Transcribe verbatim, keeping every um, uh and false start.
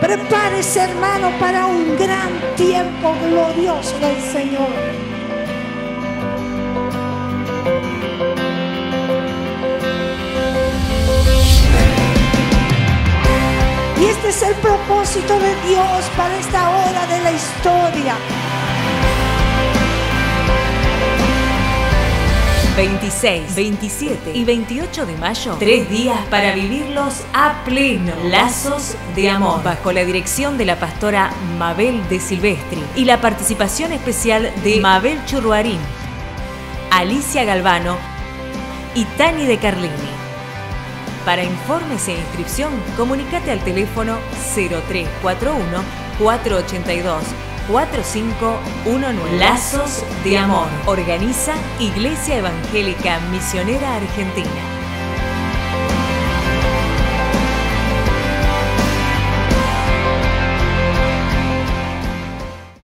Prepárese, hermano, para un gran tiempo glorioso del Señor. Y este es el propósito de Dios para esta hora de la historia. veintiséis, veintisiete y veintiocho de mayo, tres días para vivirlos a pleno. Lazos de Amor, bajo la dirección de la pastora Mabel de Silvestri y la participación especial de Mabel Churruarín, Alicia Galvano y Tani de Carlini. Para informes e inscripción, comunícate al teléfono cero tres cuatro uno, cuatro ocho dos, cuatro cinco uno nueve. Lazos de Amor. Organiza Iglesia Evangélica Misionera Argentina.